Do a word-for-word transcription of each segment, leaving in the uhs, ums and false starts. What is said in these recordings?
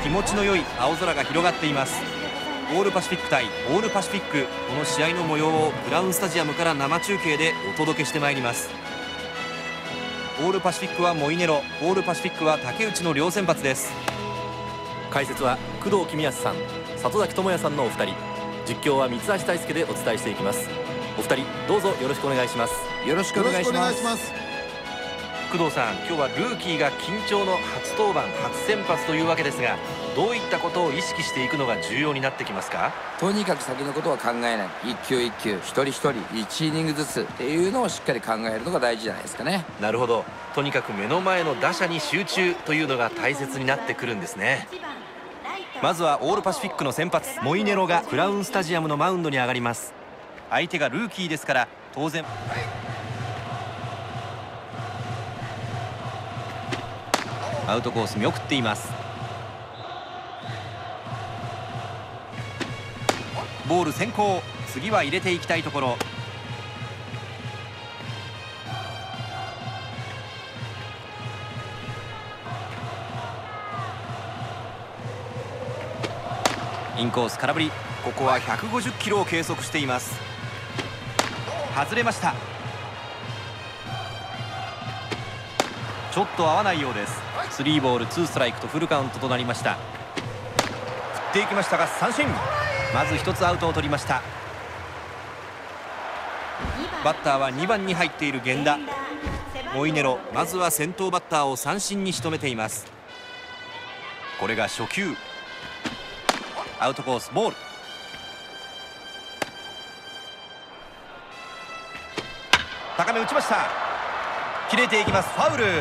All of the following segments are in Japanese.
気持ちの良い青空が広がっています。オールパシフィック対オールパシフィック、この試合の模様をクラウンスタジアムから生中継でお届けしてまいります。オールパシフィックはモイネロ、オールパシフィックは竹内の両先発です。解説は工藤公康さん、里崎智也さんのお二人、実況は三橋大輔でお伝えしていきます。お二人どうぞよろしくお願いします。 よろしくお願いします。 工藤さん、今日はルーキーが緊張の初登板初先発というわけですが、どういったことを意識していくのが重要になってきますか？ とにかく先のことは考えない、一球一球一人一人いちイニングずつっていうのをしっかり考えるのが大事じゃないですかね。 なるほど、とにかく目の前の打者に集中というのが大切になってくるんですね。まずはオールパシフィックの先発モイネロがクラウンスタジアムのマウンドに上がります。相手がルーキーですから当然アウトコース見送っています。ボール先行、次は入れていきたいところ。インコース空振り、ここはひゃくごじゅっキロを計測しています。外れました。ちょっと合わないようです。スリーボールツーストライクとフルカウントとなりました。振っていきましたが三振、まず一つアウトを取りました。バッターはにばんに入っている源田。モイネロ、まずは先頭バッターを三振に仕留めています。これが初球、アウトコースボール。高め打ちました。切れていきます、ファウル。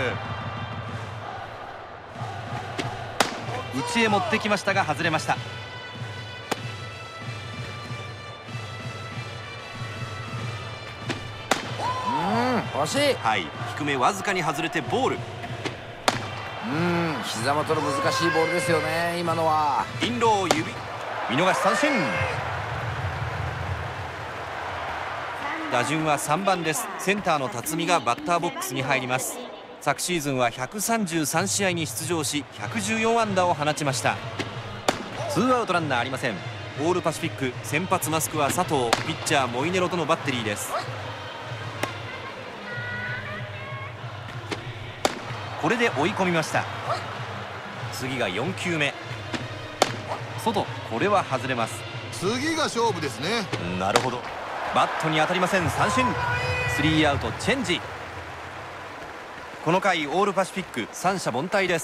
内へ持ってきましたが外れました。 うん惜しい。 はい、低めわずかに外れてボール。 うん膝元の難しいボールですよね、今のは。 インロー指、見逃し三振。打順はさんばんです。センターの辰巳がバッターボックスに入ります。昨シーズンはひゃくさんじゅうさん試合に出場しひゃくじゅうよん安打を放ちました。ツーアウトランナーありません。オールパシフィック先発マスクは佐藤、ピッチャーモイネロとのバッテリーです。これで追い込みました。次がよん球目、外、これは外れます。 次が勝負ですね。 なるほど、バットに当たりません、三振。スリーアウトチェンジ。この回オールパシフィック三者凡退です。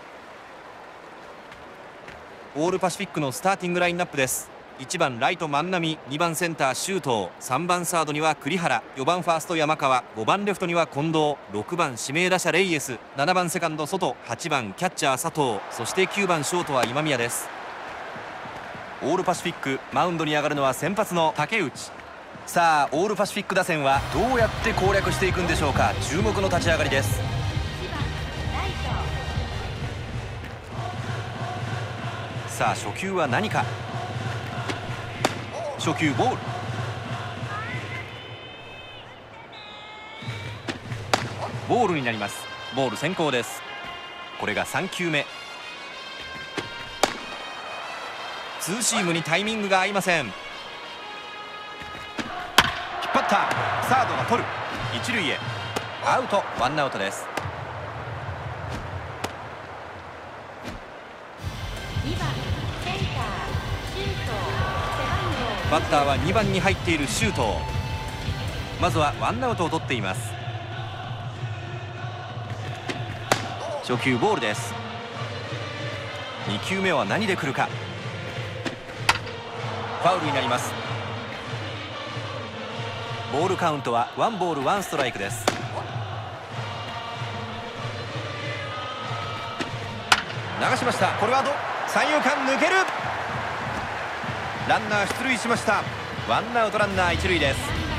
オールパシフィックのスターティングラインナップです。いちばんライト万波、にばんセンター周東、さんばんサードには栗原、よばんファースト山川、ごばんレフトには近藤、ろくばん指名打者レイエス、ななばんセカンド外、はちばんキャッチャー佐藤、そしてきゅうばんショートは今宮です。オールパシフィックマウンドに上がるのは先発の竹内。さあオールパシフィック打線はどうやって攻略していくんでしょうか。注目の立ち上がりです。さあ初球は何か。初球ボール。ボールになります。ボール先行です。これがさん球目。ツーシームにタイミングが合いません。引っ張った、サードが取る、一塁へアウト、ワンアウトです。バッターはにばんに入っている周東。まずはワンアウトを取っています。初球ボールです。に球目は何で来るか。ファウルになります。ボールカウントはワンボールワンストライクです。流しました。これはど三遊間抜ける。ランナー出塁しました。ワンアウトランナー一塁です。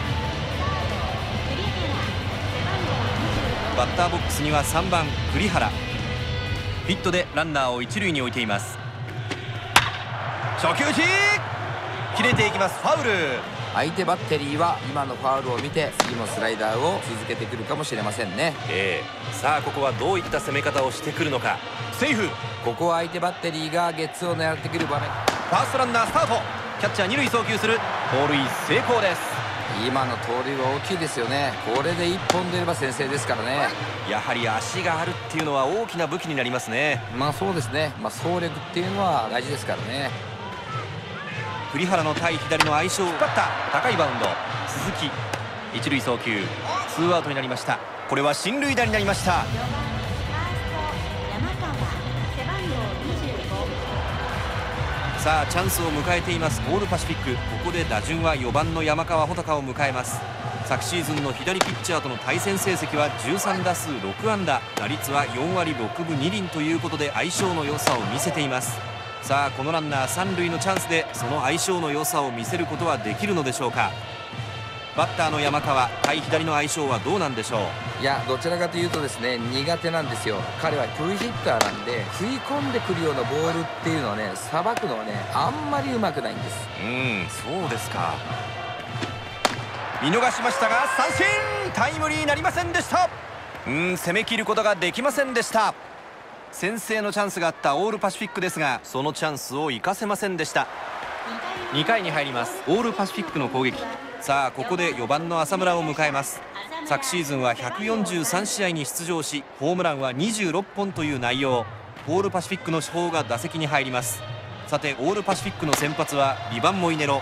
バッターボックスにはさんばん栗原。ヒットでランナーを一塁に置いています。初球打ち、切れていきます。ファウル。 相手バッテリーは今のファウルを見て次のスライダーを続けてくるかもしれませんね。 ええ、さあここはどういった攻め方をしてくるのか。セーフ。 ここは相手バッテリーがゲッツーを狙ってくる場面。 ファーストランナースタート。キャッチャー二塁送球する。盗塁成功です。 今の盗塁は大きいですよね。これでいっぽん出れば先制ですからね。 やはり足があるっていうのは大きな武器になりますね。 まあそうですね、まあ、走力っていうのは大事ですからね。 栗原の対左の相性を引っ張った高いバウンド。鈴木一塁送球、ツーアウトになりました。これは進塁打になりました。さあチャンスを迎えていますオールパシフィック。ここで打順はよばんの山川穂高を迎えます。昨シーズンの左ピッチャーとの対戦成績はじゅうさんだすうろくあんだ、打率はよんわりろくぶにりんということで相性の良さを見せています。さあこのランナー三塁のチャンスでその相性の良さを見せることはできるのでしょうか。バッターの山川対左の相性はどうなんでしょう。 いやどちらかというとですね苦手なんですよ。彼はフルヒッターなんで食い込んでくるようなボールっていうのはねさばくのはねあんまりうまくないんです。 うん、そうですか。見逃しましたが三振。タイムリーになりませんでした。うん、攻め切ることができませんでした。先制のチャンスがあったオールパシフィックですがそのチャンスを生かせませんでした。にかいに入りますオールパシフィックの攻撃。さあここでよばんの浅村を迎えます。昨シーズンはひゃくよんじゅうさんしあいに出場しホームランはにじゅうろっぽんという内容。オールパシフィックの主砲が打席に入ります。さてオールパシフィックの先発はにばんモイネロ。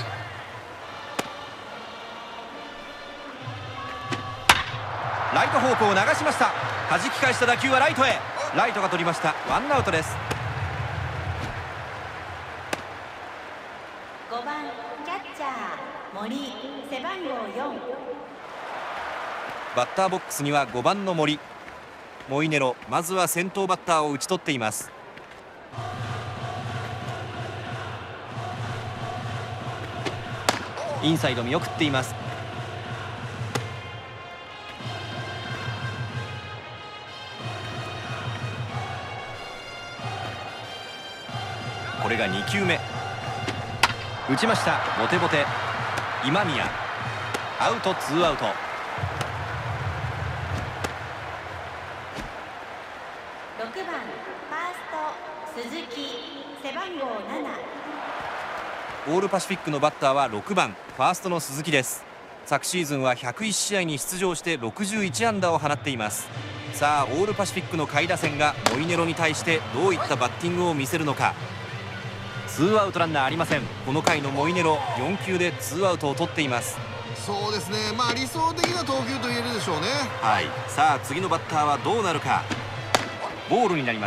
ライト方向を流しました。弾き返した打球はライトへ。ライトが取りました。ワンアウトです。 ごばんキャッチャー森、背番号よん。 バッターボックスにはごばんの森。モイネロまずは先頭バッターを打ち取っています。インサイド見送っています。これがにきゅうめ。打ちました。ボテボテ。今宮アウト、ツーアウト。 ろくばんファースト鈴木、背番号なな。 オールパシフィックのバッターはろくばんファーストの鈴木です。昨シーズンはひゃくいちしあいに出場してろくじゅういちあんだを放っています。さあオールパシフィックの下位打線がモイネロに対してどういったバッティングを見せるのか。ツーアウトランナーありません。この回のモイネロよんきゅうでツーアウトを取っています。 そうですね、まあ理想的な投球と言えるでしょうね。 はい、さあ次のバッターはどうなるか。ボールになります。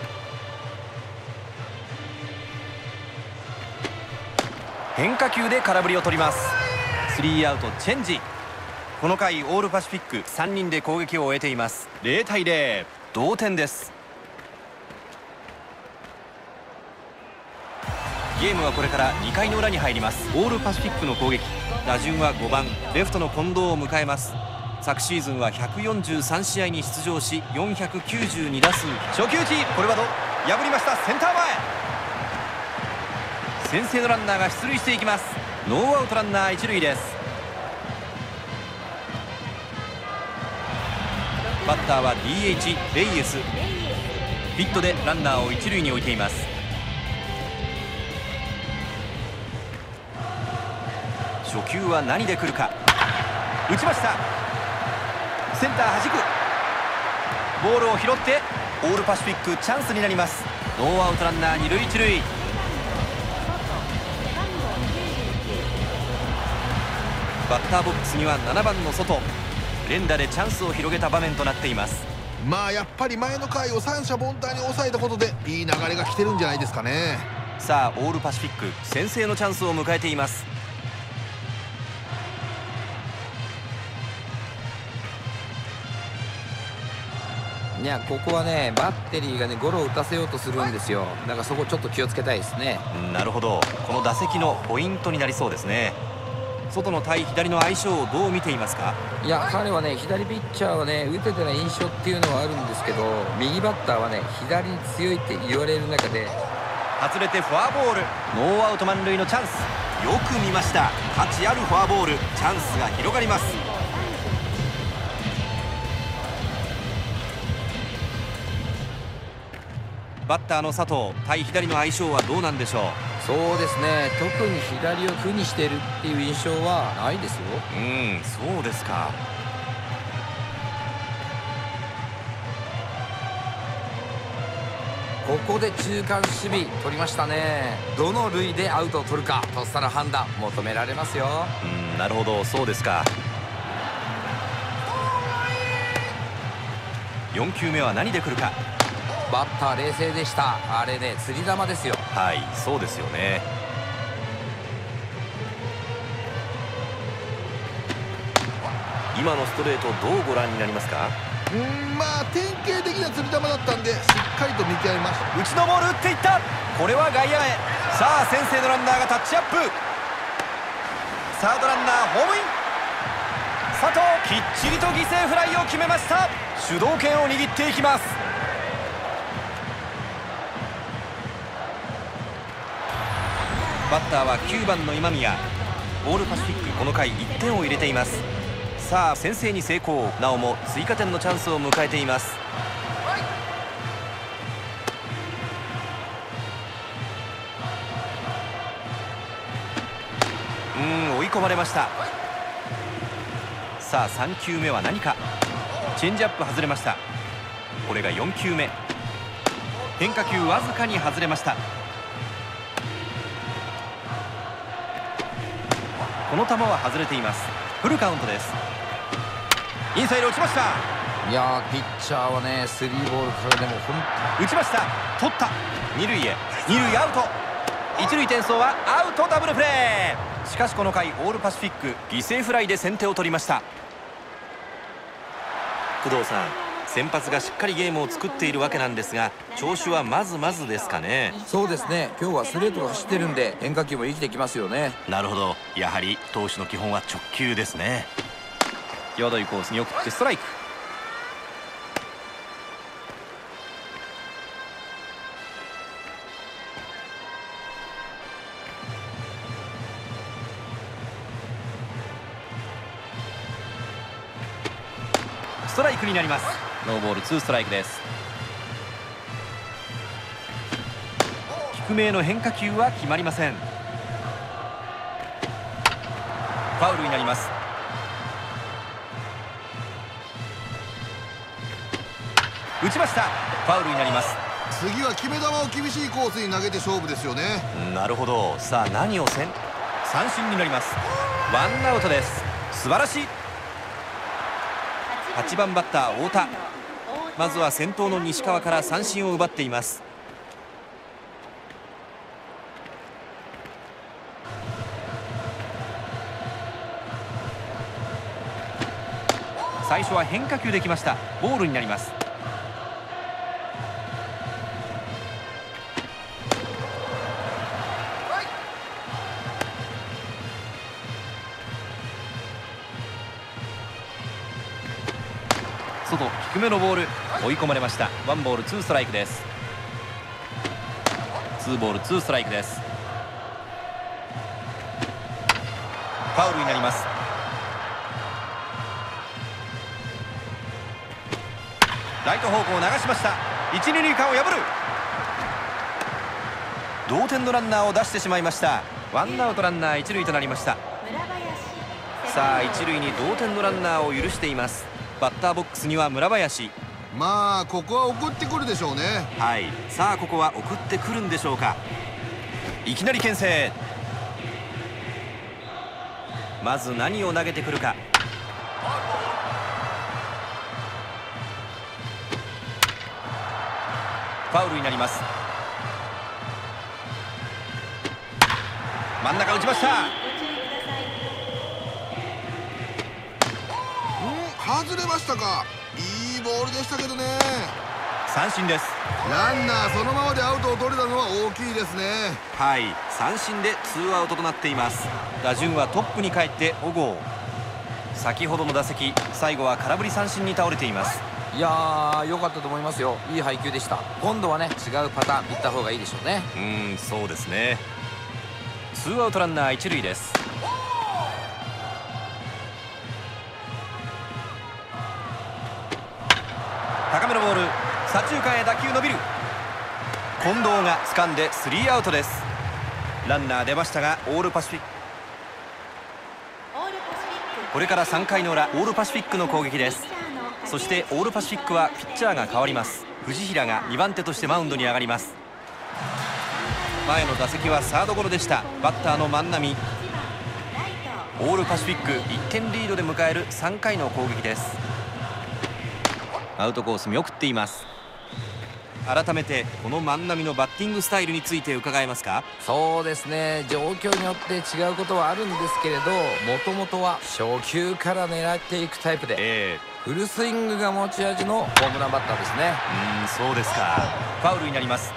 変化球で空振りを取ります。スリーアウトチェンジ。この回オールパシフィックさんにんで攻撃を終えています。ゼロたいゼロ、同点です。ゲームはこれからにかいの裏に入ります。オールパシフィックの攻撃。打順はごばんレフトの近藤を迎えます。昨シーズンはひゃくよんじゅうさんしあいに出場しよんひゃくきゅうじゅうにだすう。初球打ち、これはど破りました。センター前。先制のランナーが出塁していきます。ノーアウトランナー一塁です。バッターは ディーエイチ レイエス。ヒットでランナーを一塁に置いています。初球は何で来るか。打ちました。センターはじく。ボールを拾ってオールパシフィックチャンスになります。ノーアウトランナー二塁一塁。バッターボックスにはななばんの外。連打でチャンスを広げた場面となっています。 まあやっぱり前の回を三者凡退に抑えたことでいい流れが来てるんじゃないですかね。 さあオールパシフィック先制のチャンスを迎えています。 いやここはねバッテリーがねゴロを打たせようとするんですよ。だからそこちょっと気をつけたいですね。 なるほど、この打席のポイントになりそうですね。外の対左の相性をどう見ていますか。 いや彼はね左ピッチャーはね打ててない印象っていうのはあるんですけど右バッターはね左に強いって言われる中で外れてフォアボール。ノーアウト満塁のチャンス。 よく見ました。価値あるフォアボール。チャンスが広がります。バッターの佐藤対左の相性はどうなんでしょう。 そうですね、特に左を苦にしているっていう印象はないですよ。 うん、そうですか。 ここで中間守備取りましたね。どの塁でアウトを取るかとっさの判断求められますよ。 うん、なるほど、そうですか。よん球目は何で来るか。 バッター冷静でした。あれね、釣り球ですよ。 はい、そうですよね。今のストレートどうご覧になりますか。 うーん、まあ典型的な釣り球だったんでしっかりと見極めました。 内のボール打っていった。これは外野へ。さあ先制のランナーがタッチアップ。サードランナーホームイン。佐藤きっちりと犠牲フライを決めました。主導権を握っていきます。バッターはきゅうばんの今宮。オールパシフィックこの回いってんを入れています。さあ先制に成功。なおも追加点のチャンスを迎えています。うーん、追い込まれました。さあさん球目は何か。チェンジアップ外れました。これがよん球目。変化球わずかに外れました。この球は外れています。フルカウントです。インサイド打ちました。 いやー、ピッチャーはね、スリーボールからでも本打ちました。取った。二塁へ。二塁アウト。一塁転送はアウト。ダブルプレー。しかしこの回オールパシフィック犠牲フライで先手を取りました。工藤さん、先発がしっかりゲームを作っているわけなんですが、調子はまずまずですかね。 そうですね、今日はストレートが走ってるんで変化球も生きてきますよね。 なるほど、やはり投手の基本は直球ですね。際どいコースに送ってストライク。ストライクになります。ノーボールツーストライクです。低めへの変化球は決まりません。ファウルになります。打ちました。ファウルになります。 次は決め球を厳しいコースに投げて勝負ですよね。 なるほど。さあ何をせん。三振になります。ワンアウトです。素晴らしい。はちばんバッター太田。まずは先頭の西川から三振を奪っています。最初は変化球できました。ボールになります。外低めのボール追い込まれました。ワンボールツーストライクです。ツーボールツーストライクです。ファウルになります。ライト方向を流しました。一二塁間を破る。同点のランナーを出してしまいました。ワンアウトランナー一塁となりました。さあ一塁に同点のランナーを許しています。バッターボックスには村林。 まあここは送ってくるでしょうね。 はい、さあここは送ってくるんでしょうか。いきなり牽制。まず何を投げてくるか。ファウルになります。真ん中打ちました。 外れましたか。いいボールでしたけどね。 三振です。 ランナーそのままでアウトを取れたのは大きいですね。 はい、三振でツーアウトとなっています。打順はトップに帰って小郷。先ほどの打席最後は空振り三振に倒れています。 いやー、良かったと思いますよ。いい配球でした。今度はね、違うパターンいった方がいいでしょうね。 うーん、そうですね。 ツーアウトランナー一塁です。高めのボール、左中間へ打球伸びる。近藤が掴んでスリーアウトです。ランナー出ましたがオールパシフィック、これからさんかいの裏、オールパシフィックの攻撃です。そしてオールパシフィックはピッチャーが変わります。藤平がにばん手としてマウンドに上がります。前の打席はサードゴロでした。バッターの万波。オールパシフィックいってんリードで迎えるさんかいの攻撃です。アウトコース見送っています。改めてこの万波のバッティングスタイルについて伺えますか？ そうですね、状況によって違うことはあるんですけれど、もともとは初球から狙っていくタイプで、 えフルスイングが持ち味のホームランバッターですね。 ー、うーんそうですか。ファウルになります。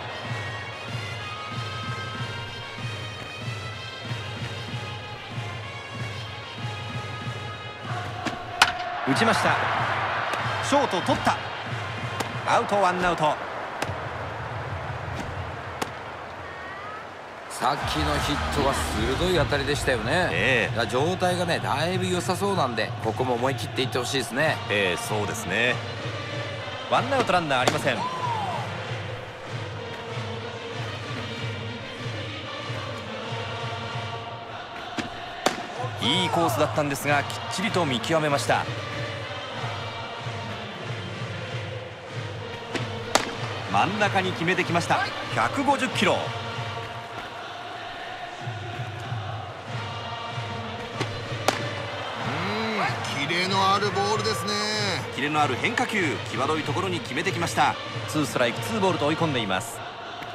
打ちました。ショート取った。アウト、ワンアウト。 さっきのヒットは鋭い当たりでしたよね。 ええいや状態がねだいぶ良さそうなんで、ここも思い切っていってほしいですね。 ええそうですね。ワンアウトランナーありません。いいコースだったんですがきっちりと見極めました。真ん中に決めてきました。ひゃくごじゅっキロ。 キレのあるボールですね。 キレのある変化球、際どいところに決めてきました。ツーストライクツーボールと追い込んでいます。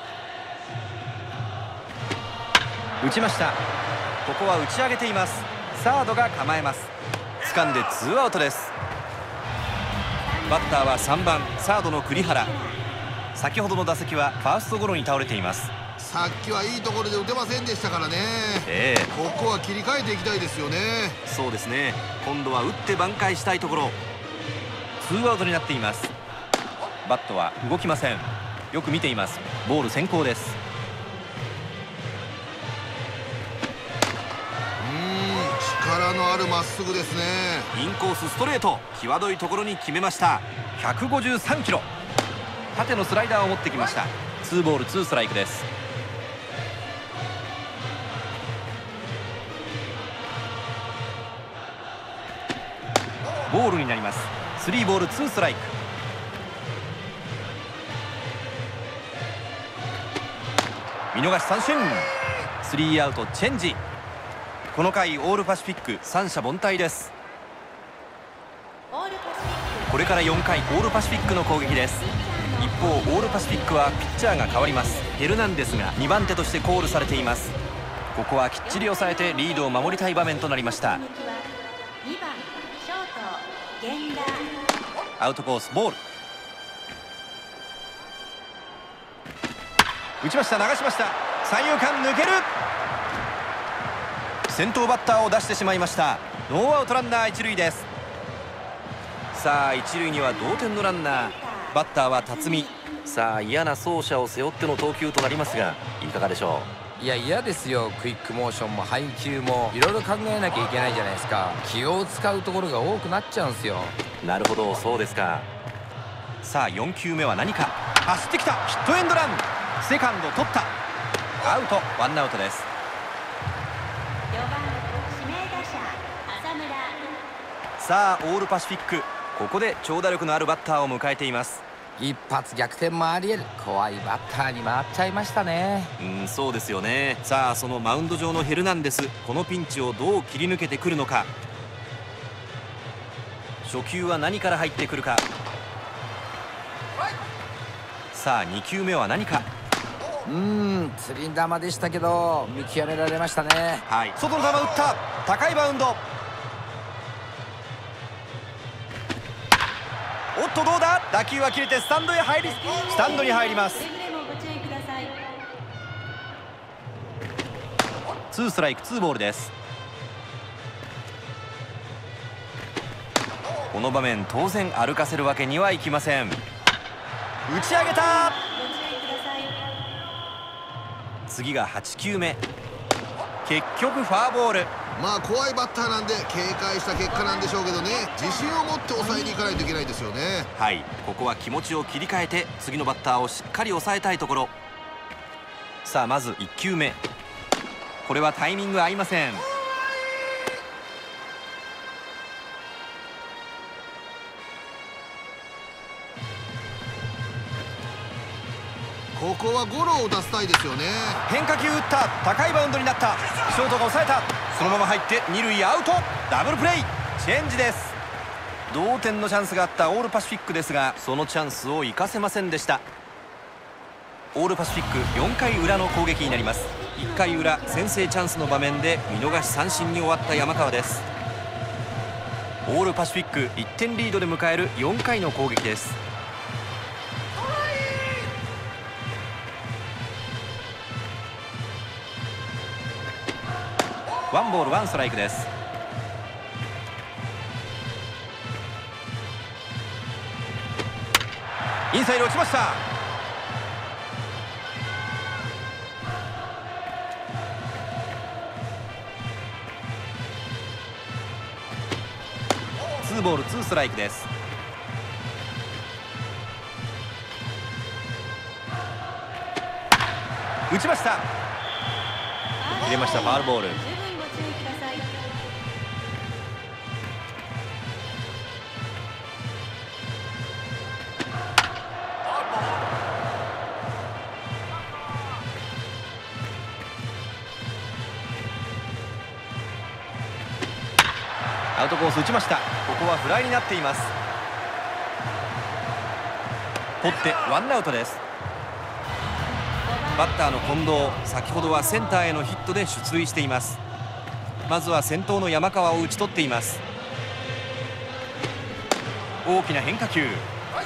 打ちました。ここは打ち上げています。サードが構えます。掴んでツーアウトです。バッターはさんばんサードの栗原。先ほどの打席はファーストゴロに倒れています。 さっきはいいところで打てませんでしたからね。 ええここは切り替えていきたいですよね。 そうですね。今度は打って挽回したいところ。ツーアウトになっています。バットは動きません。よく見ています。ボール先行です。 うーん力のあるまっすぐですね。 インコースストレート、際どいところに決めました。ひゃくごじゅうさんキロ。縦のスライダーを持ってきました。ツーボールツーストライクです。ボールになります。スリーボールツーストライク。見逃し三振。スリーアウトチェンジ。この回オールパシフィック三者凡退です。これからよんかいオールパシフィックの攻撃です。一方オールパシフィックはピッチャーが変わります。ヘルナンデスがにばん手としてコールされています。ここはきっちり抑えてリードを守りたい場面となりました。アウトコースボール。打ちました。流しました。三遊間抜ける。先頭バッターを出してしまいました。ノーアウトランナー一塁です。さあ一塁には同点のランナー。バッターは辰巳。さあ嫌な走者を背負っての投球となりますがいかがでしょいや嫌ですよ。クイックモーションも配球もいろいろ考えなきゃいけないじゃないですか。気を使うところが多くなっちゃうんですよ。 う。なるほど、そうですか。さあよん球目は何か。走ってきた。ヒットエンドラン。セカンド取った。アウト、ワンアウトです。 よばん指名打者浅村。 さあオールパシフィック、ここで長打力のあるバッターを迎えています。 一発逆転もありえる怖いバッターに回っちゃいましたね。 うんそうですよね。さあそのマウンド上のヘルナンデス、このピンチをどう切り抜けてくるのか。初球は何から入ってくるか。さあに球目は何か。 うーん釣り球でしたけど見極められましたね。 はい、外の球打った。高いバウンド。おっとどうだ。打球は切れてスタンドへ入りスタンドに入ります。ツーストライクツーボールです。この場面当然歩かせるわけにはいきません。打ち上げた。次がはち球目。 結局ファーボール。 まあ怖いバッターなんで警戒した結果なんでしょうけどね、自信を持って抑えに行かないといけないですよね。 はい、ここは気持ちを切り替えて次のバッターをしっかり抑えたいところ。さあまずいっきゅうめ、これはタイミング合いません。 ここはゴロを打たせたいですよね。 変化球打った。高いバウンドになった。ショートが抑えた。そのまま入って二塁アウト。ダブルプレー、チェンジです。同点のチャンスがあったオールパシフィックですが、そのチャンスを生かせませんでした。オールパシフィックよんかい裏の攻撃になります。いっかい裏、先制チャンスの場面で見逃し三振に終わった山川です。オールパシフィックいってんリードで迎えるよんかいの攻撃です。ワンボールワンストライクです。インサイド落ちました。ツーボールツーストライクです。打ちました。入れました。ファウルボール。アウトコース打ちました。ここはフライになっています。取ってワンアウトです。バッターの近藤、先ほどはセンターへのヒットで出塁しています。まずは先頭の山川を打ち取っています。大きな変化球、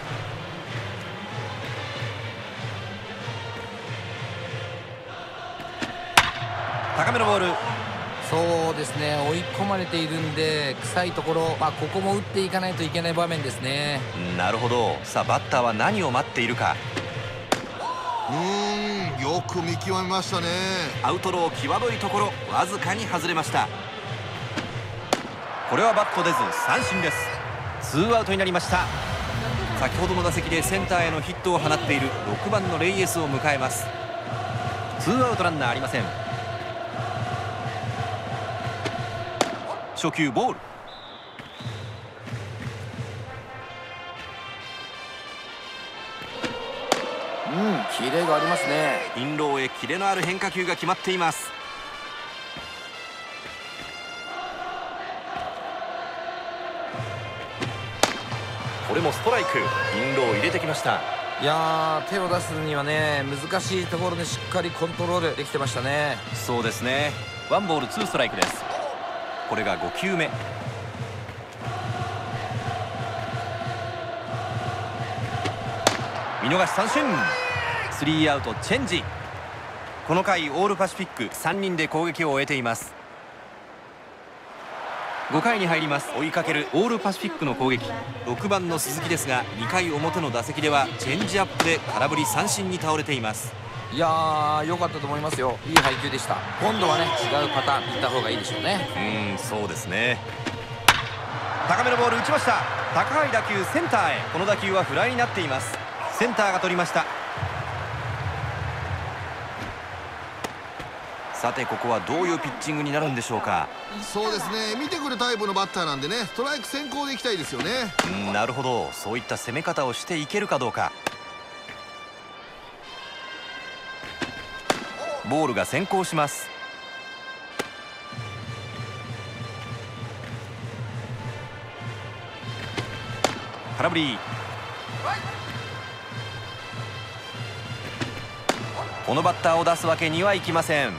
高めのボール。 そうですね、追い込まれているんで臭いところ、まあ、ここも打っていかないといけない場面ですね。 なるほど。さあバッターは何を待っているか。 うーん、よく見極めましたね。 アウトロー際どいところ、わずかに外れました。これはバット出ず三振です。ツーアウトになりました。先ほどの打席でセンターへのヒットを放っているろくばんのレイエスを迎えます。ツーアウトランナーありません。初球ボール。 うん、キレがありますね。 インローへキレのある変化球が決まっています。これもストライク。インロー入れてきました。 いやー、手を出すにはね難しいところでしっかりコントロールできてましたね。 そうですね。ワンボールツーストライクです。これがごきゅうめ。見逃し三振。スリーアウトチェンジ。この回オールパシフィックさんにんで攻撃を終えています。ごかいに入ります。追いかけるオールパシフィックの攻撃。ろくばんの鈴木ですが、にかい表の打席ではチェンジアップで空振り三振に倒れています。 いやー、良かったと思いますよ。いい配球でした。今度はね違うパターンいった方がいいでしょうね。 うーん、そうですね。高めのボール打ちました。高い打球センターへ。この打球はフライになっています。センターが取りました。さてここはどういうピッチングになるんでしょうか。 そうですね、見てくるタイプのバッターなんでね、ストライク先行でいきたいですよね。 うん、なるほど。そういった攻め方をしていけるかどうか。ボールが先行します。空振り。このバッターを出すわけにはいきません。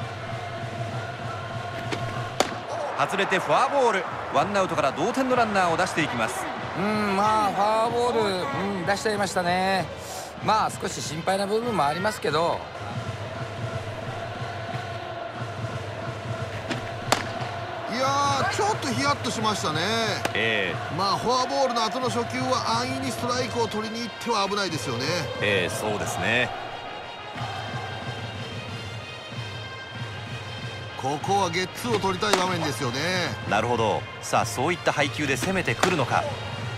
外れてフォアボール。ワンアウトから同点のランナーを出していきます。 うん、まあフォアボール、うん、出しちゃいましたね。まあ少し心配な部分もありますけど、 いやー、ちょっとヒヤッとしましたね。 えー、まあフォアボールの後の初球は安易にストライクを取りに行っては危ないですよね。 えー、そうですね。 ここはゲッツーを取りたい場面ですよね。 なるほど。さあそういった配球で攻めてくるのか。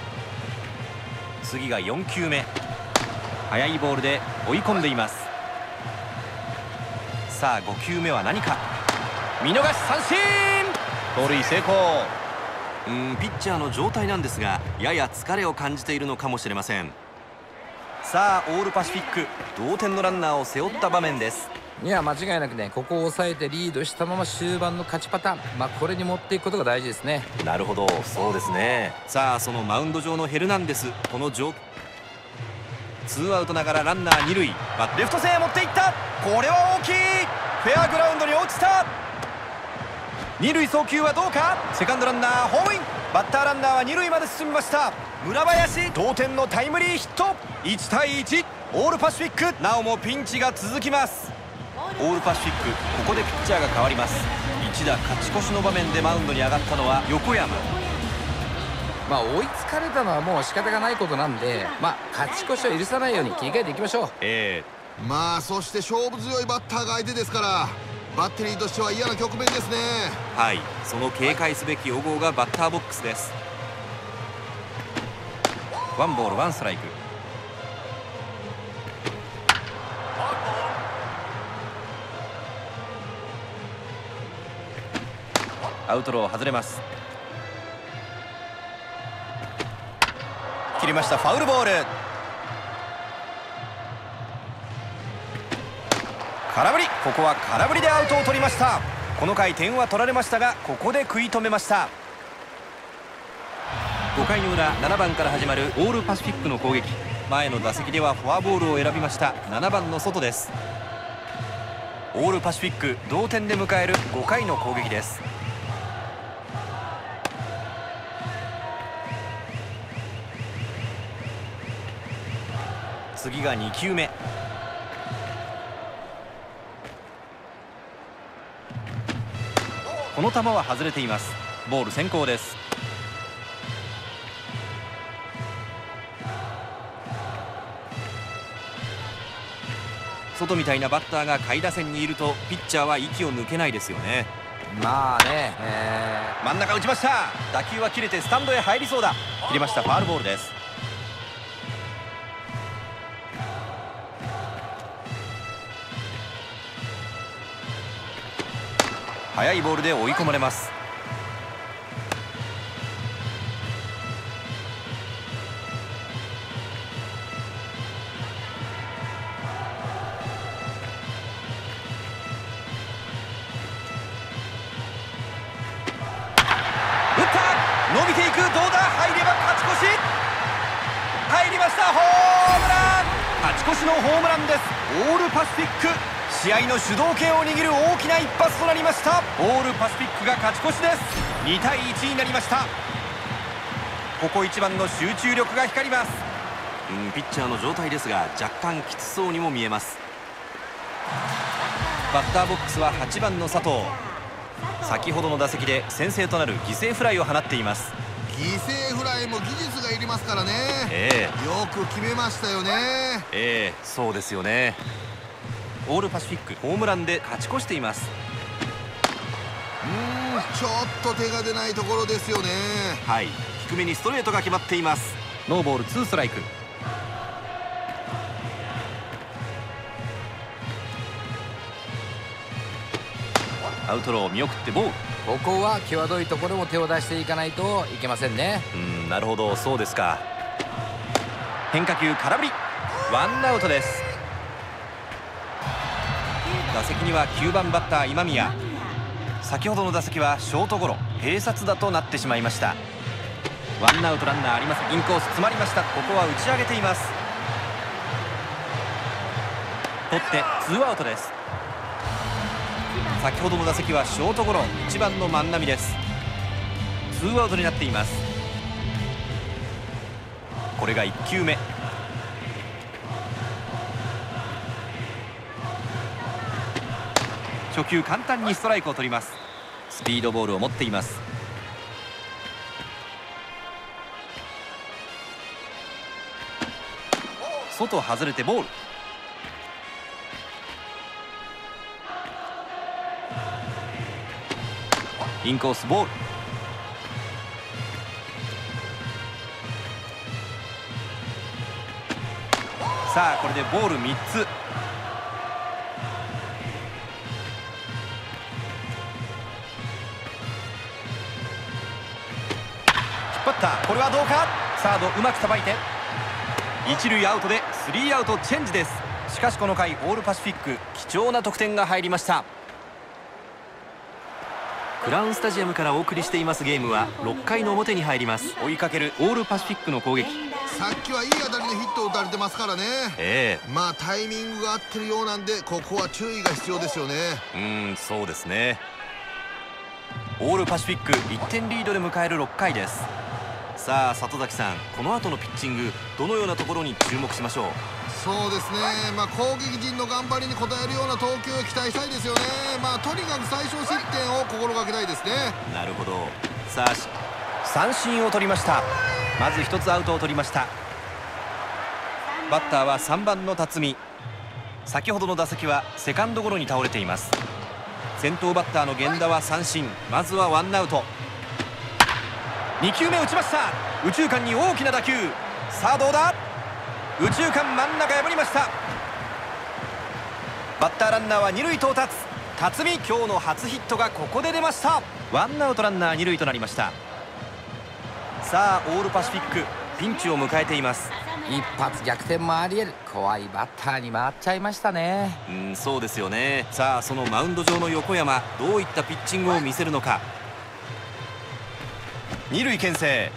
次がよん球目。速いボールで追い込んでいます。さあご球目は何か。見逃し三振。盗塁成功。うーんピッチャーの状態なんですが、やや疲れを感じているのかもしれません。さあオールパシフィック、同点のランナーを背負った場面です。 いや間違いなくね、ここを抑えてリードしたまま終盤の勝ちパターン、まあこれに持っていくことが大事ですね。 なるほど、そうですね。さあそのマウンド上のヘルナンデス、この状ツーアウトながらランナー二塁、レフト線へ持っていった。これは大きい。フェアグラウンドに落ちた。二塁送球はどうか。セカンドランナーホームイン。バッターランナーは二塁まで進みました。村林、同点のタイムリーヒット。いちたいいち、オールパシフィック。なおもピンチが続きます。オールパシフィック、ここでピッチャーが変わります。一打勝ち越しの場面でマウンドに上がったのは横山。 まあ追いつかれたのはもう仕方がないことなんで、まあ勝ち越しを許さないように切り替えていきましょう。 えー、まあそして勝負強いバッターが相手ですから、バッテリーとしては嫌な局面ですね。 はい、その警戒すべき小郷がバッターボックスです。ワンボールワンストライク。アウトロー外れます。切りました。ファウルボール。空振り。ここは空振りでアウトを取りました。この回点は取られましたが、ここで食い止めました。ごかいの裏、ななばんから始まるオールパシフィックの攻撃。前の打席ではフォアボールを選びましたななばんの外です。オールパシフィック、同点で迎えるごかいの攻撃です。次がに球目。この球は外れています。ボール先行です。外みたいなバッターが下位打線にいるとピッチャーは息を抜けないですよね。 まあね、えー、 真ん中打ちました。打球は切れてスタンドへ入りそうだ。切れました。ファウルボールです。速いボールで追い込まれます。打った。伸びていく。どうだ。入れば勝ち越し。入りました。ホームラン。勝ち越しのホームランです。オールパシフィック、試合の主導権を握る大きな一発となりました。オールパシフィックが勝ち越しです。にたいいちになりました。ここ一番の集中力が光ります。うん、ピッチャーの状態ですが若干きつそうにも見えます。バッターボックスははちばんの佐藤。先ほどの打席で先制となる犠牲フライを放っています。 犠牲フライも技術がいりますからね。 ええ、 よく決めましたよね。 ええ、そうですよね。オールパシフィック、ホームランで勝ち越しています。 うーん、ちょっと手が出ないところですよね。 はい、低めにストレートが決まっています。ノーボールツーストライク。アウトロー見送ってボール。 ここは際どいところも手を出していかないといけませんね。 うん、なるほど、そうですか。変化球空振り。ワンアウトです。打席にはきゅうばんバッター今宮。先ほどの打席はショートゴロ、併殺打となってしまいました。ワンアウトランナーありません。インコース詰まりました。ここは打ち上げています。取ってツーアウトです。先ほどの打席はショートゴロ、いちばんの万波です。ツーアウトになっています。これがいっ球目。初球簡単にストライクを取ります。スピードボールを持っています。外外れてボール。 インコースボール。さあこれでボールみっつ。引っ張った。これはどうか。サードうまくさばいて一塁アウトでスリーアウトチェンジです。しかしこの回オールパシフィック貴重な得点が入りました。クラウンスタジアムからお送りしていますゲームはろっかいの表に入ります。追いかけるオールパシフィックの攻撃。 さっきはいい当たりのヒットを打たれてますからね。ええ、まあタイミングが合ってるようなんでここは注意が必要ですよね。 うーん、そうですね。オールパシフィックいってんリードで迎えるろっかいです。さあ里崎さん、この後のピッチングどのようなところに注目しましょう。 そうですね、まあ、攻撃陣の頑張りに応えるような投球を期待したいですよね。まあとにかく最小失点を心がけたいですね。 なるほど。さあ三振を取りました。まず一つアウトを取りました。バッターはさんばんの辰巳。先ほどの打席はセカンドゴロに倒れています。先頭バッターの源田は三振。まずはワンアウト。にきゅうめ打ちました。右中間に大きな打球。さあどうだ。右中間真ん中破りました。バッターランナーは二塁到達。辰巳今日の初ヒットがここで出ました。ワンアウトランナー二塁となりました。さあオールパシフィックピンチを迎えています。 一発逆転もありえる怖いバッターに回っちゃいましたね。 うん、そうですよね。さあそのマウンド上の横山どういったピッチングを見せるのか。二塁牽制。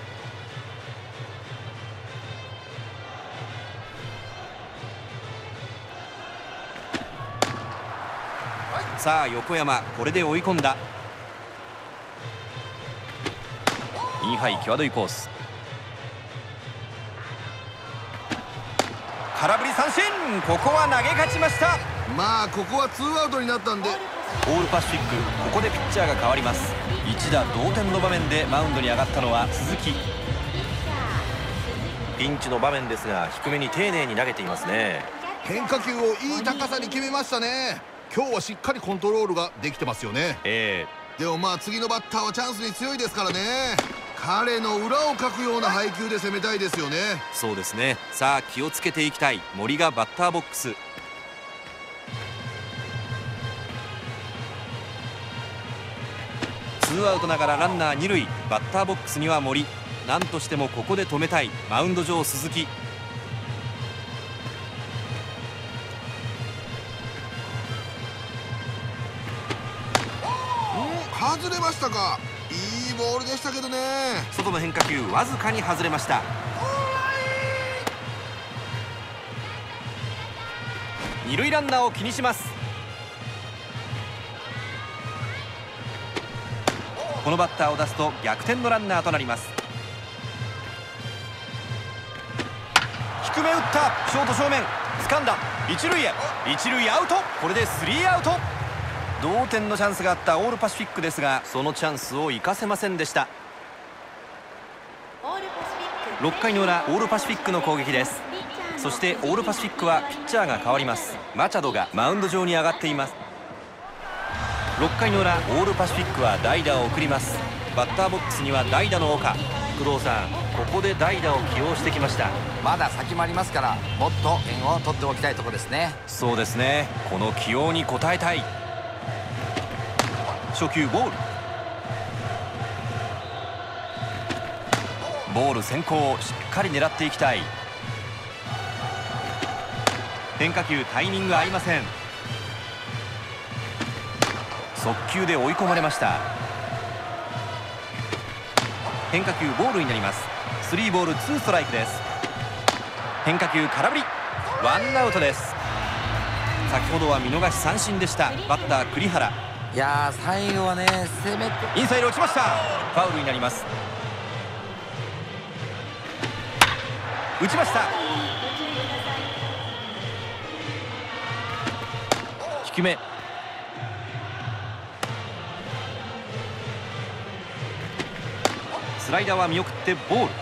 さあ横山これで追い込んだ。インハイ際どいコース。空振り三振。ここは投げ勝ちました。 まあここはツーアウトになったんでオールパシフィックここでピッチャーが変わります。一打同点の場面でマウンドに上がったのは鈴木。ピンチの場面ですが低めに丁寧に投げていますね。 変化球をいい高さに決めましたね。今日はしっかりコントロールができてますよね。 えー、でもまあ次のバッターはチャンスに強いですからね。彼の裏をかくような配球で攻めたいですよね。 そうですね。さあ気をつけていきたい森がバッターボックス。ツーアウトながらランナー二塁。バッターボックスには森。何としてもここで止めたいマウンド上鈴木。 外れましたか。いいボールでしたけどね。 外の変化球わずかに外れました。二塁ランナーを気にします。このバッターを出すと逆転のランナーとなります。低め打った。ショート正面掴んだ。一塁へ。一塁アウト。これでスリーアウト。同点のチャンスがあったオールパシフィックですがそのチャンスを生かせませんでした。ろっかいの裏オールパシフィックの攻撃です。そしてオールパシフィックはピッチャーが変わります。マチャドがマウンド上に上がっています。ろっかいの裏オールパシフィックは代打を送ります。バッターボックスには代打の岡。工藤さんここで代打を起用してきました。 まだ先もありますからもっと点を取っておきたいところですね。 そうですね。この起用に応えたい。初球ボール。ボール先行。しっかり狙っていきたい。変化球タイミング合いません。速球で追い込まれました。変化球ボールになります。スリーボールツーストライクです。変化球空振り。ワンアウトです。先ほどは見逃し三振でした。バッター栗原。 いやー最後はね攻めてインサイド落ちました。ファウルになります。打ちました。低め。スライダーは見送ってボール。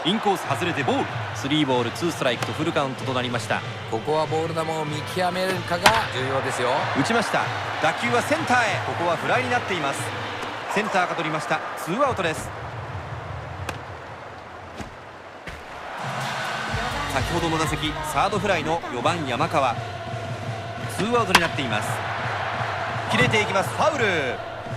インコース外れてボール。スリーボールツーストライクとフルカウントとなりました。 ここはボール球を見極めるかが重要ですよ。 打ちました。打球はセンターへ。ここはフライになっています。センターが取りました。ツーアウトです。先ほどの打席サードフライのよばん山川。ツーアウトになっています。切れていきます。ファウル。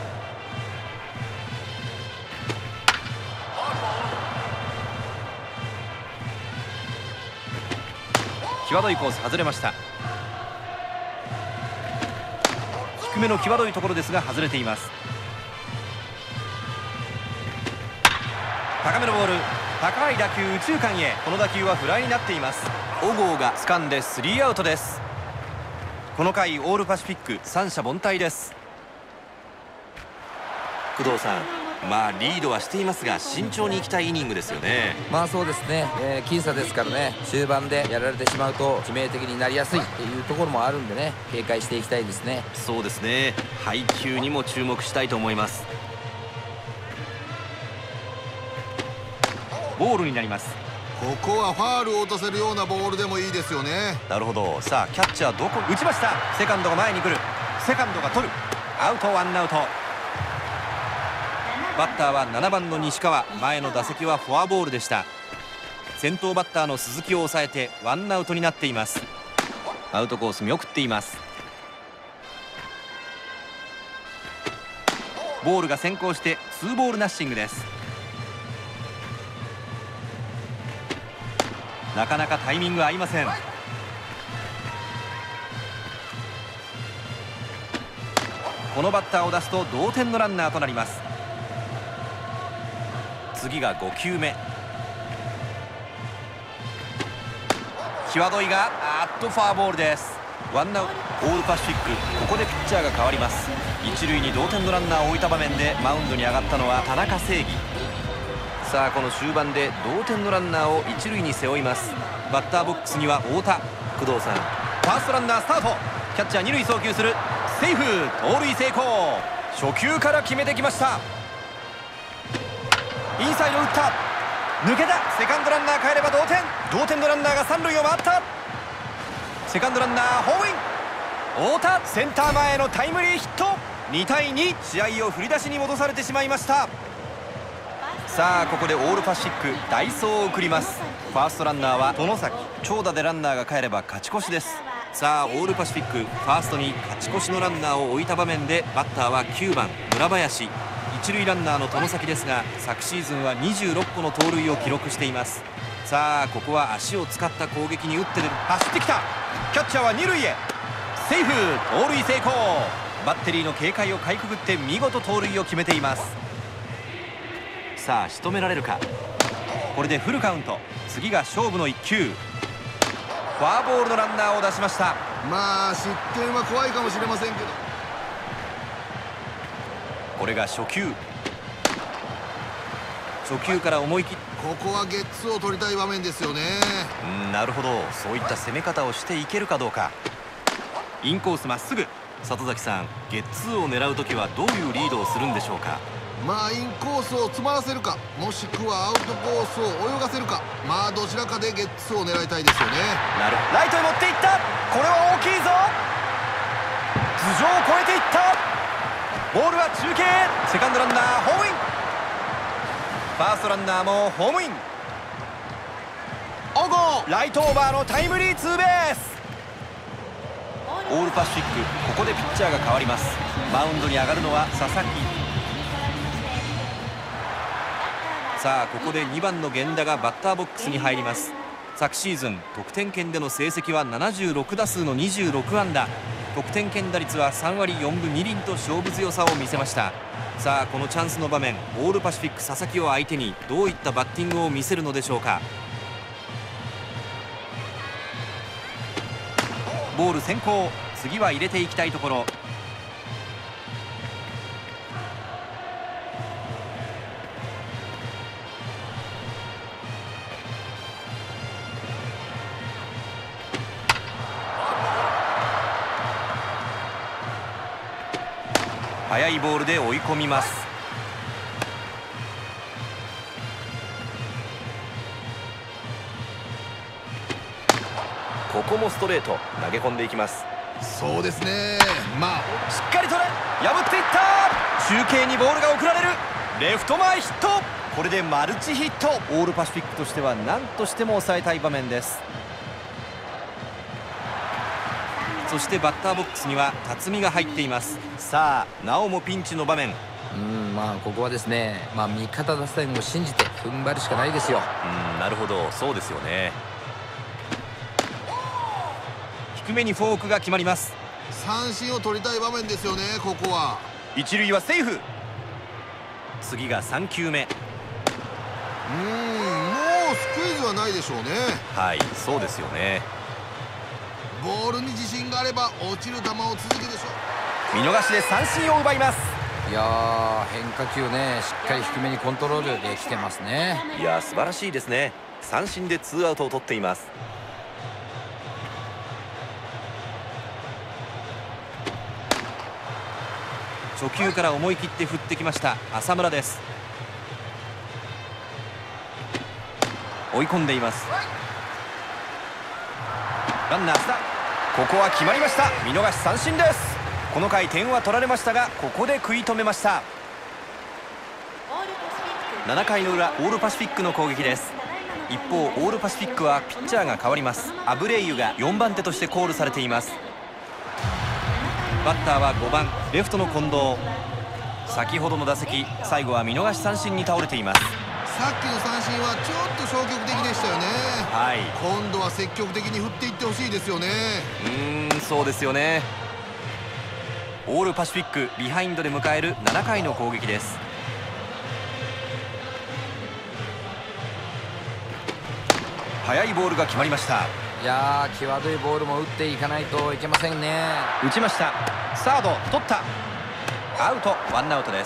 際どいコース外れました。低めの際どいところですが外れています。高めのボール、高い打球右中間へ。この打球はフライになっています。小郷が掴んでスリーアウトです。この回オールパシフィック三者凡退です。工藤さん、まあリードはしていますが慎重にいきたいイニングですよね。 まあそうですね、えー、僅差ですからね、終盤でやられてしまうと致命的になりやすいっていうところもあるんでね、警戒していきたいですね。 そうですね、配球にも注目したいと思います。ボールになります。 ここはファールを打たせるようなボールでもいいですよね。 なるほど。さあキャッチャーどこ打ちました。セカンドが前に来る。セカンドが取る。アウト。ワンアウト。バッターはななばんの西川。前の打席はフォアボールでした。先頭バッターの鈴木を抑えてワンアウトになっています。アウトコース見送っています。ボールが先行してツーボールナッシングです。なかなかタイミング合いません。このバッターを出すと同点のランナーとなります。次がごきゅうめ。際どいがあっとフォアボールです。ワンアウト。オールパシフィック、ここでピッチャーが変わります。一塁に同点のランナーを置いた場面でマウンドに上がったのは田中正義。さあこの終盤で同点のランナーを一塁に背負います。バッターボックスには太田。工藤さん、ファーストランナースタート。キャッチャー二塁送球する。セーフ。盗塁成功。初球から決めてきました。インサイド打った。抜けた。セカンドランナー帰れば同点。同点のランナーが三塁を回った。セカンドランナーホームイン。太田センター前へのタイムリーヒット。にたいに。試合を振り出しに戻されてしまいました。さあここでオールパシフィック代走を送ります。ファーストランナーは外崎。長打でランナーが帰れば勝ち越しです。さあオールパシフィックファーストに勝ち越しのランナーを置いた場面でバッターはきゅうばん村林。一塁ランナーの外崎ですが昨シーズンはにじゅうろっこの盗塁を記録しています。さあここは足を使った攻撃に打って出る。走ってきた。キャッチャーは二塁へ。セーフ。盗塁成功。バッテリーの警戒をかいくぐって見事盗塁を決めています。さあ仕留められるか。これでフルカウント。次が勝負のいっきゅう。フォアボールのランナーを出しました。 まあ失点は怖いかもしれませんけど、 これが初球。初球から思い切って。 ここはゲッツーを取りたい場面ですよね。 うん、なるほど。そういった攻め方をしていけるかどうか。インコースまっすぐ。里崎さん、ゲッツーを狙うときはどういうリードをするんでしょうか。 まあインコースを詰まらせるか、もしくはアウトコースを泳がせるか、まあどちらかでゲッツーを狙いたいですよね。 なる。ライトへ持っていった。これは大きいぞ。頭上を越えていった。ボールは中継。セカンドランナーホームイン。ファーストランナーもホームイン。小郷ライトオーバーのタイムリーツーベース。オールパシフィック、ここでピッチャーが変わります。マウンドに上がるのは佐々木。さあここでにばんの源田がバッターボックスに入ります。昨シーズン得点圏での成績はななじゅうろくだすうのにじゅうろくあんだ。得点圏打率はさんわりよんぶにりんと勝負強さを見せました。さあこのチャンスの場面、オールパシフィック佐々木を相手にどういったバッティングを見せるのでしょうか。ボール先行。次は入れていきたいところ。速いボールで追い込みます。 ここもストレート投げ込んでいきます。 そうですね、まあしっかり取れ、破っていった。中継にボールが送られる。レフト前ヒット。これでマルチヒット。オールパシフィックとしては何としても抑えたい場面です。そしてバッターボックスには辰巳が入っています。さあなおもピンチの場面。 うんまあここはですね、まあ味方打線を信じて踏ん張るしかないですよ。 うんなるほど、そうですよね。低めにフォークが決まります。 三振を取りたい場面ですよね、ここは。 一塁はセーフ。次がさんきゅうめ。 うーん、もうスクイズはないでしょうね。 はい、そうですよね。 ボールに自信があれば落ちる球を続けでしょう。 見逃しで三振を奪います。 いやー変化球ね、しっかり低めにコントロールできてますね。 いやー素晴らしいですね。三振でツーアウトを取っています。初球から思い切って振ってきました浅村です。追い込んでいます。ランナースタート。ここは決まりました。見逃し三振です。この回点は取られましたが、ここで食い止めました。ななかいの裏、オールパシフィックの攻撃です。一方オールパシフィックはピッチャーが変わります。アブレイユがよんばん手としてコールされています。バッターはごばんレフトの近藤。先ほどの打席、最後は見逃し三振に倒れています。 さっきの三振はちょっと消極的でしたよね。 はい、 今度は積極的に振っていってほしいですよね。 うーんそうですよね。オールパシフィックビハインドで迎えるななかいの攻撃です。速いボールが決まりました。 いやー際どいボールも打っていかないといけませんね。 打ちました。サード取った。アウト、ワンアウトです。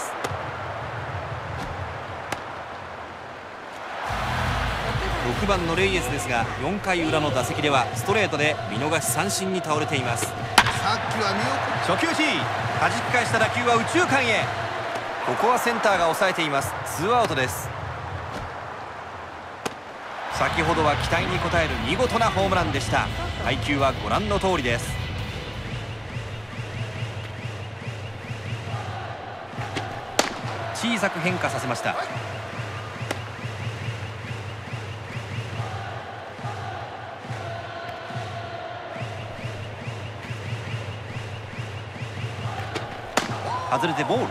ろくばんのレイエスですが、よんかい裏の打席ではストレートで見逃し三振に倒れています。 さっきは見送初球 G、 弾き返した打球は右中間へ。ここはセンターが抑えています。ツーアウトです。先ほどは期待に応える見事なホームランでした。配球はご覧の通りです。小さく変化させました。外れてボール。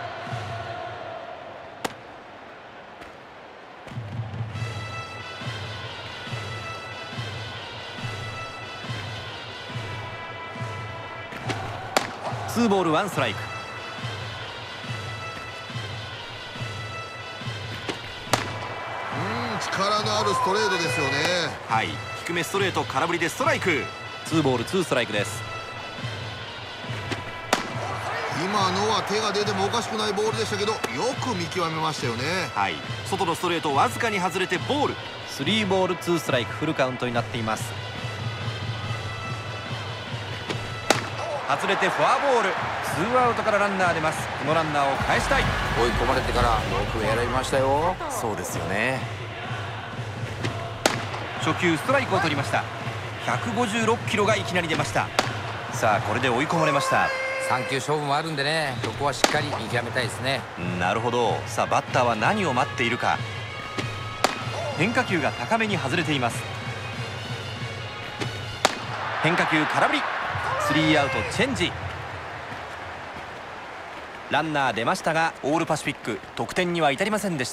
ツーボールワンストライク。 うん力のあるストレートですよね。 はい、低めストレート空振りでストライク。ツーボールツーストライクです。 今のは手が出てもおかしくないボールでしたけど、よく見極めましたよね。 はい、外のストレートわずかに外れてボール。スリーボールツーストライク、フルカウントになっています。外れてフォアボール。ツーアウトからランナー出ます。このランナーを返したい。 追い込まれてからよく選びましたよ。 そうですよね。初球ストライクを取りました。ひゃくごじゅうろっキロがいきなり出ました。さあこれで追い込まれました。 さんきゅう勝負もあるんでね、ここはしっかり見極めたいですね。 なるほど。さあバッターは何を待っているか。変化球が高めに外れています。変化球空振り。スリーアウトチェンジ。ランナー出ましたがオールパシフィック得点には至りませんでした。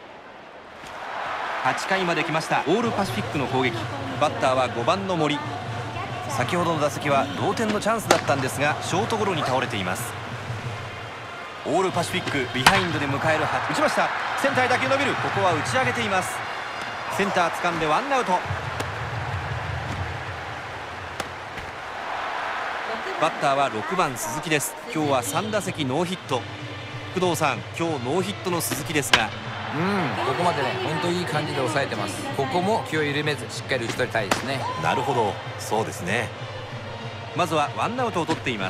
はちかいまで来ましたオールパシフィックの攻撃。バッターはごばんの森。先ほどの打席は同点のチャンスだったんですがショートゴロに倒れています。オールパシフィックビハインドで迎える打ちました。センターへ打球伸びる。ここは打ち上げています。センター掴んでワンアウト。バッターはろくばん鈴木です。今日はさんだせきノーヒット。工藤さん、今日ノーヒットの鈴木ですが、 うんここまでね本当いい感じで抑えてます。ここも気を緩めずしっかり打ち取りたいですね。 なるほど、そうですね。まずはワンアウトを取っています。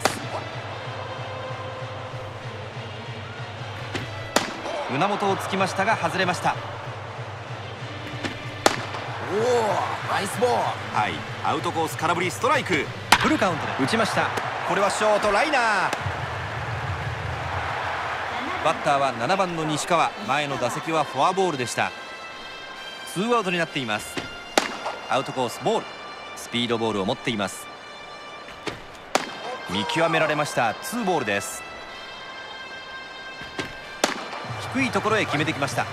胸元をつきましたが外れました。 おおナイスボール。 はい、アウトコース空振りストライク。フルカウントで打ちました。これはショートライナー。バッターはななばんの西川。前の打席はフォアボールでした。ツーアウトになっています。アウトコースボール。スピードボールを持っています。見極められました。ツーボールです。低いところへ決めてきました。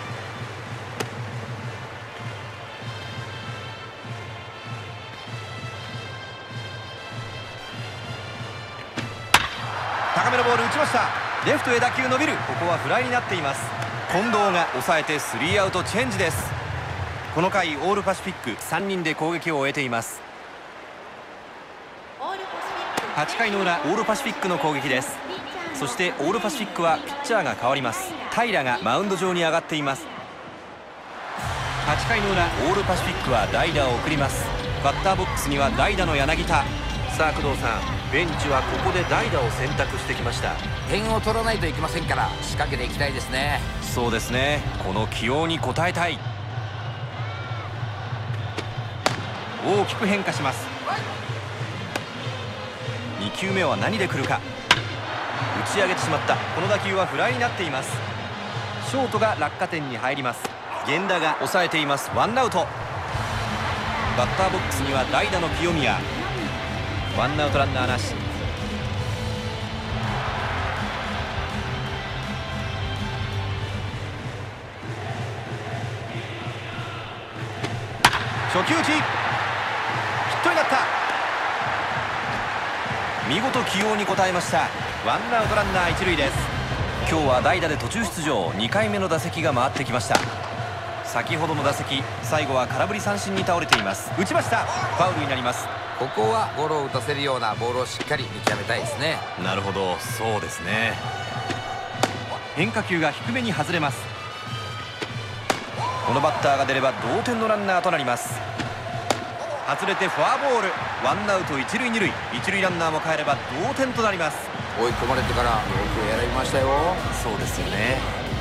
高めのボール打ちました。レフトへ打球伸びる。ここはフライになっています。近藤が抑えてスリーアウトチェンジです。この回オールパシフィックさんにんで攻撃を終えています。はちかいの裏、オールパシフィックの攻撃です。そしてオールパシフィックはピッチャーが変わります。平がマウンド上に上がっています。はちかいの裏、オールパシフィックは代打を送ります。バッターボックスには代打の柳田。さあ工藤さん、ベンチはここで代打を選択してきました。 点を取らないといけませんから仕掛けていきたいですね。 そうですね、この起用に応えたい。大きく変化します。にきゅうめは何で来るか。打ち上げてしまった。この打球はフライになっています。ショートが落下点に入ります。源田が抑えています。ワンアウト。バッターボックスには代打の清宮。ワンアウトランナーなし。初球打ち、ヒットになった。見事起用に応えました。ワンアウトランナー一塁です。今日は代打で途中出場。にかいめの打席が回ってきました。先ほどの打席、最後は空振り三振に倒れています。打ちました。ファウルになります。 ここはゴロを打たせるようなボールをしっかり見極めたいですね。 なるほど、そうですね。変化球が低めに外れます。このバッターが出れば同点のランナーとなります。外れてフォアボール。ワンアウト一塁二塁。一塁ランナーも帰れば同点となります。 追い込まれてからよく選びましたよ。 そうですよね。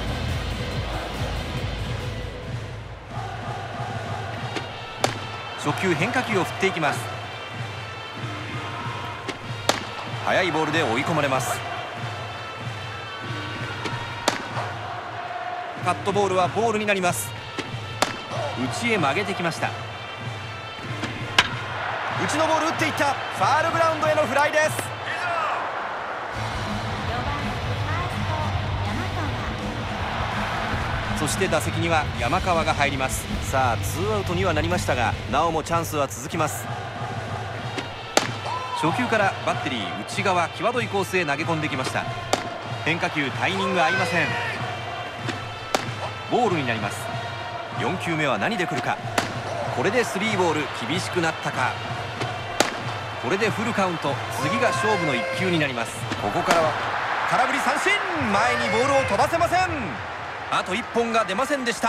初球変化球を振っていきます。速いボールで追い込まれます。カットボールはボールになります。内へ曲げてきました。内のボール打っていった。ファールグラウンドへのフライです。そして打席には山川が入ります。さあツーアウトにはなりましたが、なおもチャンスは続きます。初球からバッテリー内側際どいコースへ投げ込んできました。変化球タイミング合いません。ボールになります。よんきゅうめは何で来るか。これでスリーボール。厳しくなったか。これでフルカウント。次が勝負のいっきゅうになります。ここからは空振り三振。前にボールを飛ばせません。あといっぽんが出ませんでした。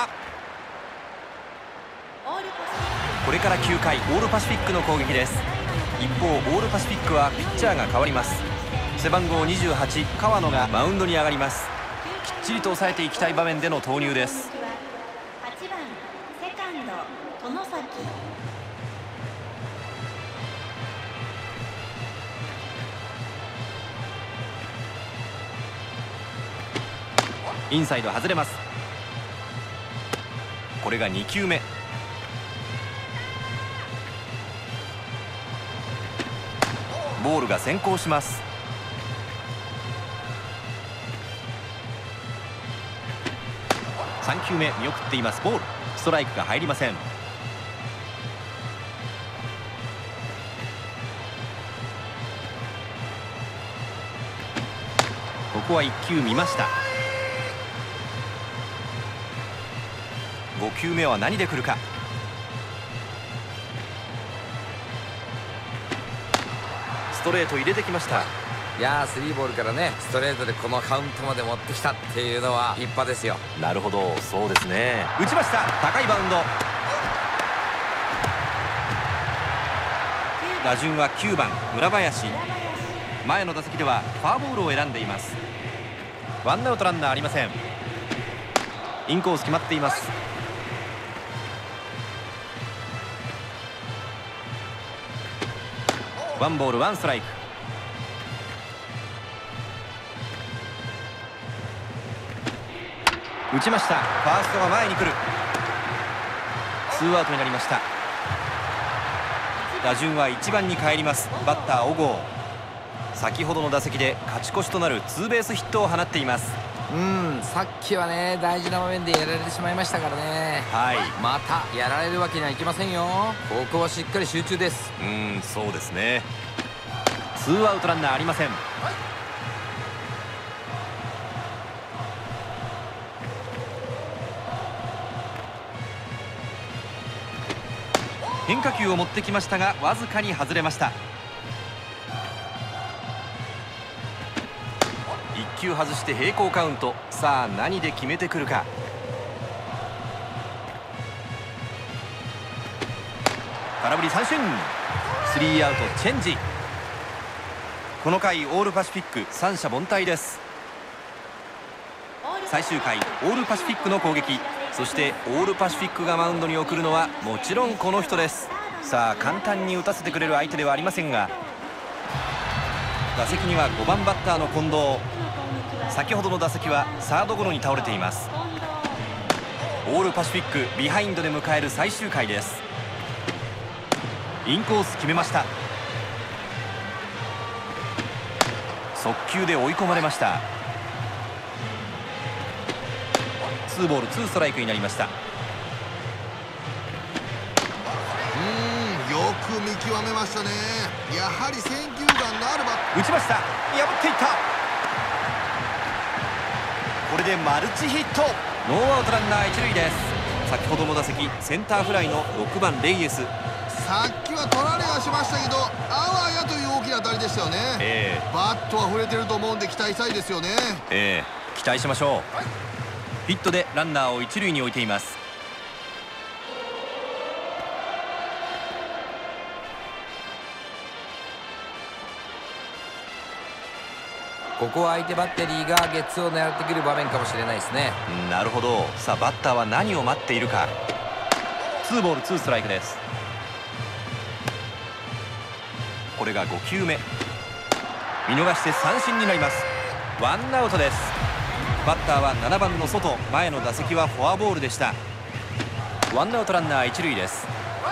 これからきゅうかいオールパシフィックの攻撃です。一方オールパシフィックはピッチャーが変わります。背番号にじゅうはち川野がマウンドに上がります。きっちりと抑えていきたい場面での投入です。 はちばんセカンド外崎。 インサイド外れます。これがにきゅうめ。ボールが先行します。さんきゅうめ見送っています。ボール。ストライクが入りません。ここはいっきゅう見ました。ごきゅうめは何で来るか。ストレート入れてきました。 いやースリーボールからねストレートでこのカウントまで持ってきたっていうのは立派ですよ。 なるほど、そうですね。打ちました。高いバウンド。打順はきゅうばん村林。前の打席ではフォアボールを選んでいます。ワンアウトランナーありません。インコース決まっています。 ワンボールワンストライク。打ちました。ファーストが前に来る。ツーアウトになりました。打順はいちばんに返ります。バッター小郷、先ほどの打席で勝ち越しとなるツーベースヒットを放っています。 うん、さっきはね大事な場面でやられてしまいましたからね。 はい、 またやられるわけにはいきませんよ。ここはしっかり集中です。 うん、そうですね。ツーアウトランナーありません。変化球を持ってきましたがわずかに外れました。いっきゅう外して並行カウント。さあ何で決めてくるか。空振り三振。スリーアウトチェンジ。この回オールパシフィック三者凡退です。最終回オールパシフィックの攻撃、そしてオールパシフィックがマウンドに送るのはもちろんこの人です。さあ簡単に打たせてくれる相手ではありませんが、打席にはごばんバッターの近藤。先ほどの打席はサードゴロに倒れています。オールパシフィックビハインドで迎える最終回です。インコース決めました。速球で追い込まれました。ツーボールツーストライクになりました。 うん、よく見極めましたね。やはり選球眼のあるバッ打ちました。破っていった。これでマルチヒット。ノーアウトランナー一塁です。先ほどの打席センターフライのろくばんレイエス。 さっきは取られはしましたけどあわやという大きな当たりでしたよね。 えー、 バットは触れてると思うんで期待したいですよね。 えー、期待しましょう。ヒットでランナーを一塁に置いています。 ここは相手バッテリーがゲッツーを狙ってくる場面かもしれないですね。 なるほど。さあバッターは何を待っているか。ツーボールツーストライクです。これがごきゅうめ。見逃して三振になります。ワンアウトです。バッターはななばんの外。前の打席はフォアボールでした。ワンアウトランナー一塁です。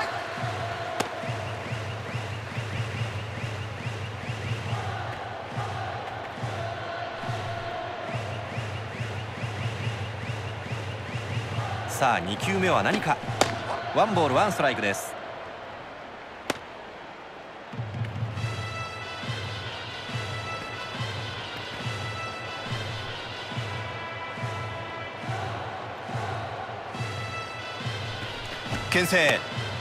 さあにきゅうめは何か。ワンボールワンストライクです。牽制。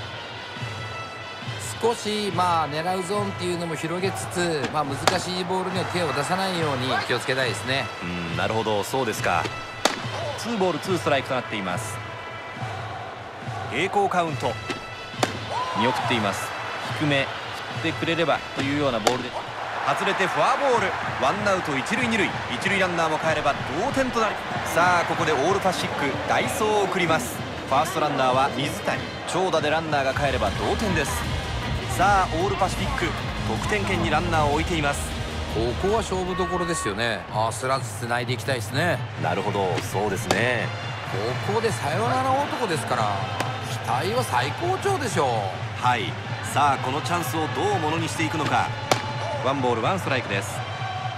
少しまあ狙うゾーンっていうのも広げつつ、まあ、難しいボールには手を出さないように気をつけたいですね。 うん、なるほど、そうですか。ツーボールツーストライクとなっています。並行カウント。見送っています。低め振ってくれればというようなボールで外れてフォアボール。ワンアウト一塁二塁。一塁ランナーも帰れば同点となる。さあここでオールパシフィック代走を送ります。ファーストランナーは水谷。長打でランナーが帰れば同点です。さあオールパシフィック得点圏にランナーを置いています。 ここは勝負どころですよね。焦らずつないでいきたいですね。 なるほど、そうですね。 ここでサヨナラ男ですから期待は最高潮でしょう。 はい、さあこのチャンスをどうものにしていくのか。ワンボールワンストライクです。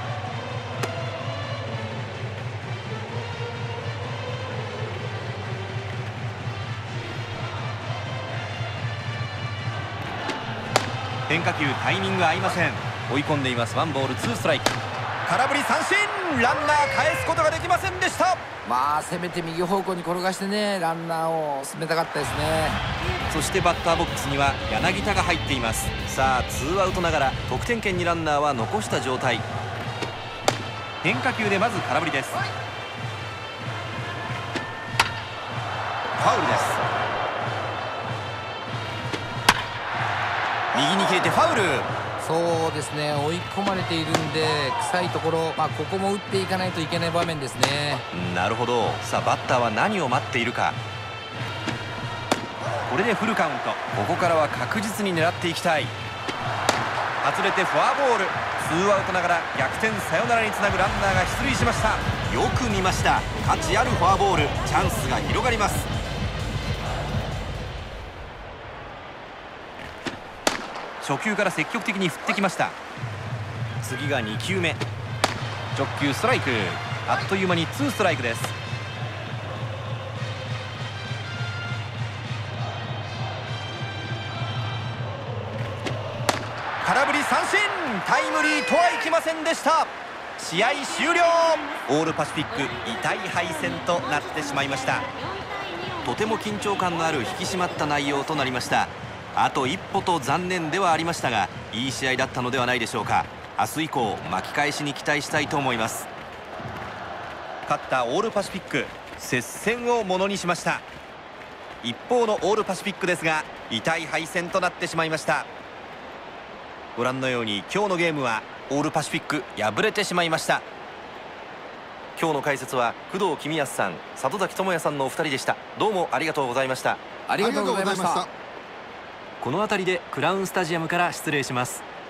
変化球タイミング合いません。追い込んでいます。ワンボールツーストライク。空振り三振。ランナー返すことができませんでした。 まあせめて右方向に転がしてねランナーを進めたかったですね。 そしてバッターボックスには柳田が入っています。さあツーアウトながら得点圏にランナーは残した状態。変化球でまず空振りです。ファウルです。右に切れてファウル。 そうですね、追い込まれているんで臭いところ、まあ、ここも打っていかないといけない場面ですね。 なるほど。さあバッターは何を待っているか。これでフルカウント。ここからは確実に狙っていきたい。 外れてフォアボール。ツーアウトながら逆転サヨナラにつなぐランナーが出塁しました。よく見ました。価値あるフォアボール。チャンスが広がります。初球から積極的に振ってきました。次がにきゅうめ。直球ストライク。あっという間にツーストライクです。空振り三振。タイムリーとはいきませんでした。試合終了。オールパシフィック痛い敗戦となってしまいました。とても緊張感のある引き締まった内容となりました。あと一歩と残念ではありましたが、いい試合だったのではないでしょうか。明日以降巻き返しに期待したいと思います。勝ったオールパシフィック、接戦をものにしました。一方のオールパシフィックですが、痛い敗戦となってしまいました。ご覧のように今日のゲームはオールパシフィック敗れてしまいました。今日の解説は工藤公康さん、里崎智也さんのお二人でした。どうもありがとうございました。 ありがとうございました。 この辺りでクラウンスタジアムから失礼します。